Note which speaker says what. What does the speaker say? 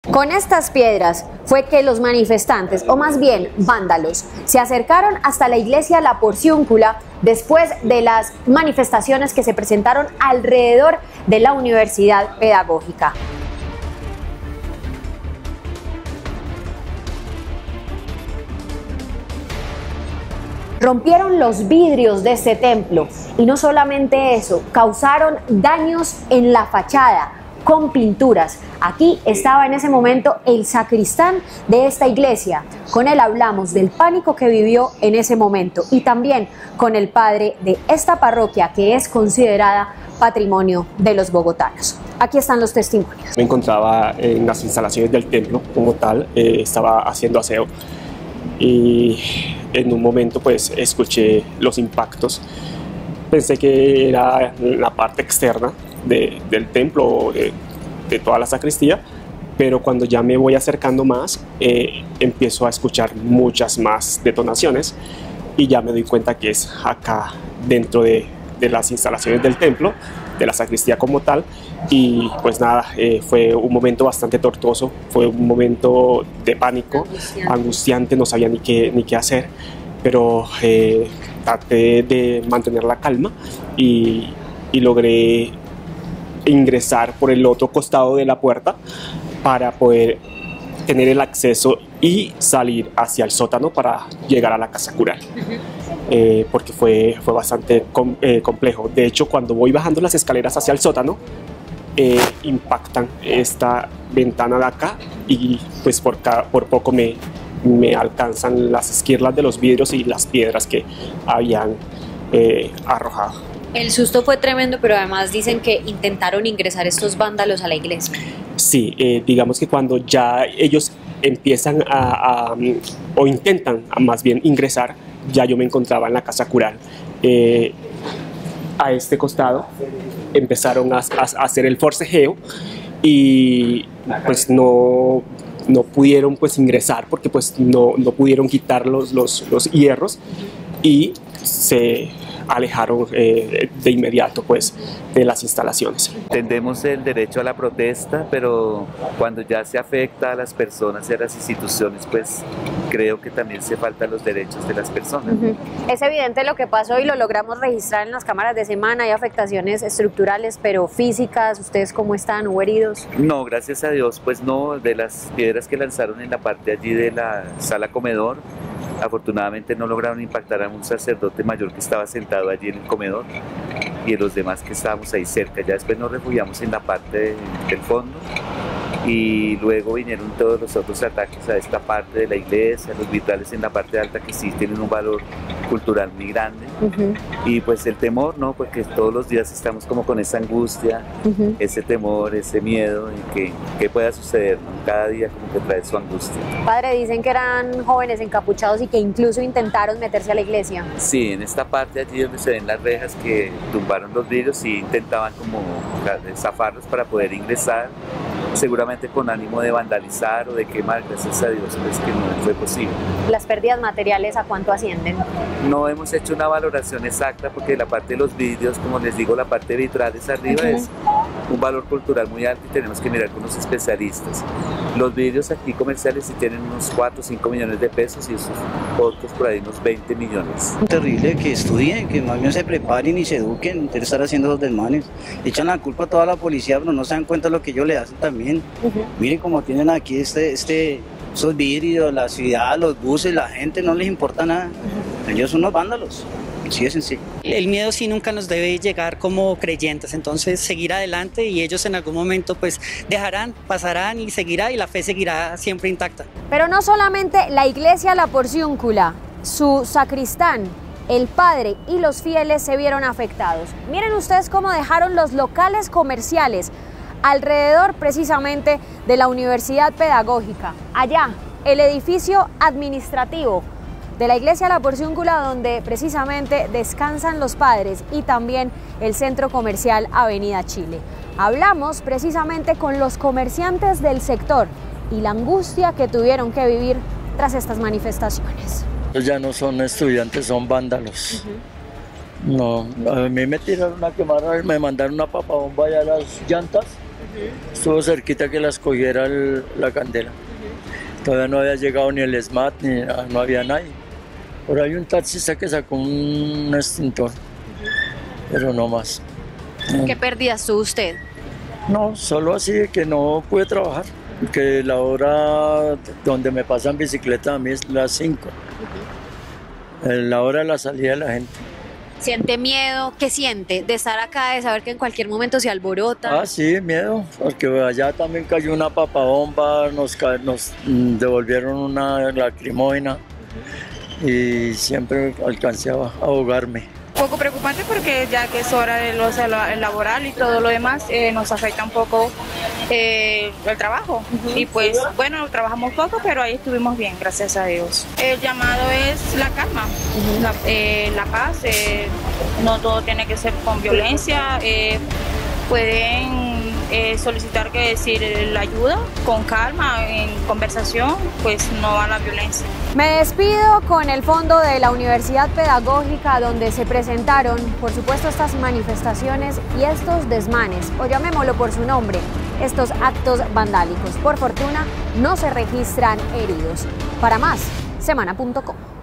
Speaker 1: Con estas piedras fue que los manifestantes, o más bien vándalos, se acercaron hasta la iglesia La Porciúncula después de las manifestaciones que se presentaron alrededor de la Universidad Pedagógica. Rompieron los vidrios de este templo y no solamente eso, causaron daños en la fachada con pinturas. Aquí estaba en ese momento el sacristán de esta iglesia. Con él hablamos del pánico que vivió en ese momento y también con el padre de esta parroquia que es considerada patrimonio de los bogotanos. Aquí están los testimonios.
Speaker 2: Me encontraba en las instalaciones del templo como tal, estaba haciendo aseo y en un momento pues escuché los impactos. Pensé que era la parte externa del templo, de toda la sacristía, pero cuando ya me voy acercando más, empiezo a escuchar muchas más detonaciones y ya me doy cuenta que es acá dentro de las instalaciones del templo, de la sacristía como tal. Y pues nada, fue un momento bastante tortuoso, fue un momento de pánico, angustiante, no sabía ni qué hacer, pero traté de mantener la calma y logré ingresar por el otro costado de la puerta para poder tener el acceso y salir hacia el sótano para llegar a la casa cural. Porque fue bastante complejo. De hecho, cuando voy bajando las escaleras hacia el sótano, impactan esta ventana de acá y pues por poco me alcanzan las esquirlas de los vidrios y las piedras que habían arrojado.
Speaker 1: El susto fue tremendo, pero además dicen que intentaron ingresar estos vándalos a la iglesia.
Speaker 2: Sí, digamos que cuando ya ellos empiezan o intentan más bien ingresar, ya yo me encontraba en la casa cural. A este costado empezaron a hacer el forcejeo y pues no pudieron pues ingresar porque pues no pudieron quitar los hierros y se alejaron de inmediato pues de las instalaciones.
Speaker 3: Entendemos el derecho a la protesta, pero cuando ya se afecta a las personas y a las instituciones, pues creo que también se faltan los derechos de las personas.
Speaker 1: Es evidente lo que pasó y lo logramos registrar en las cámaras de semana. Hay afectaciones estructurales, pero físicas. ¿Ustedes cómo están? ¿Hubo heridos?
Speaker 3: No, gracias a Dios, pues no. De las piedras que lanzaron en la parte allí de la sala comedor, afortunadamente no lograron impactar a un sacerdote mayor que estaba sentado allí en el comedor y a los demás que estábamos ahí cerca. Ya después nos refugiamos en la parte del fondo y luego vinieron todos los otros ataques a esta parte de la iglesia, los vitrales en la parte alta que sí tienen un valor cultural muy grande. Y pues el temor, ¿no? Porque todos los días estamos como con esa angustia, ese temor, ese miedo de que pueda suceder, ¿no? Cada día como que trae su angustia.
Speaker 1: Padre, dicen que eran jóvenes encapuchados y que incluso intentaron meterse a la iglesia.
Speaker 3: Sí, en esta parte allí donde se ven las rejas que tumbaron los vidrios y intentaban como zafarlos para poder ingresar, seguramente con ánimo de vandalizar o de quemar. Gracias a Dios pues que no fue posible.
Speaker 1: ¿Las pérdidas materiales a cuánto ascienden?
Speaker 3: No hemos hecho una valoración exacta porque la parte de los vidrios, como les digo, la parte vitrales arriba es un valor cultural muy alto y tenemos que mirar con los especialistas. Los vidrios aquí comerciales sí tienen unos 4 o 5 millones de pesos y esos otros por ahí unos 20 millones.
Speaker 4: Terrible, que estudien, que más bien se preparen y se eduquen de estar haciendo los desmanes. Echan la culpa a toda la policía, pero no se dan cuenta de lo que ellos le hacen también. Miren cómo tienen aquí esos vidrios, la ciudad, los buses, la gente, no les importa nada. Ellos son unos vándalos. Sí, es sencillo.
Speaker 5: El miedo sí nunca nos debe llegar como creyentes, entonces seguir adelante y ellos en algún momento pues dejarán, pasarán y seguirá y la fe seguirá siempre intacta.
Speaker 1: Pero no solamente la iglesia La Porciúncula, su sacristán, el padre y los fieles se vieron afectados. Miren ustedes cómo dejaron los locales comerciales alrededor precisamente de la Universidad Pedagógica. Allá, el edificio administrativo de la iglesia La Porciúncula, donde precisamente descansan los padres, y también el centro comercial Avenida Chile. Hablamos precisamente con los comerciantes del sector y la angustia que tuvieron que vivir tras estas manifestaciones.
Speaker 6: Ellos ya no son estudiantes, son vándalos. No, a mí me tiraron a quemar, me mandaron una papabomba allá a las llantas Estuvo cerquita que las cogiera la candela. Todavía no había llegado ni el SMAT, ni no había nadie. Por ahí un taxista que sacó un extintor, pero no más.
Speaker 1: ¿Qué pérdidas tuvo usted?
Speaker 6: No, solo así de que no pude trabajar, que la hora donde me pasan bicicleta a mí es las 5, la hora de la salida de la gente.
Speaker 1: ¿Siente miedo? ¿Qué siente de estar acá, de saber que en cualquier momento se alborota?
Speaker 6: Ah, sí, miedo, porque allá también cayó una papabomba, nos devolvieron una lacrimógena y siempre alcancé a ahogarme.
Speaker 7: Un poco preocupante porque ya que es hora de el laboral y todo lo demás, nos afecta un poco el trabajo. Y pues bueno, trabajamos poco, pero ahí estuvimos bien, gracias a Dios. El llamado es la calma, la paz, no todo tiene que ser con violencia, pueden solicitar que decir la ayuda con calma, en conversación, pues no a la violencia.
Speaker 1: Me despido con el fondo de la Universidad Pedagógica, donde se presentaron, por supuesto, estas manifestaciones y estos desmanes, o llamémoslo por su nombre, estos actos vandálicos. Por fortuna, no se registran heridos. Para más, semana.com.